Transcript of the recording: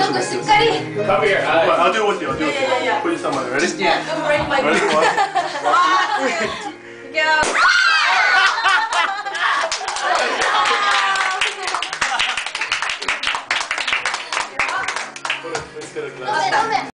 ちょっとしっかり。 Cover your eyes. I'll do it with you. I'll do it with you. Yeah. Put your thumb on it. Ready? Don't break my Ready? One. Go. Let's get a glass.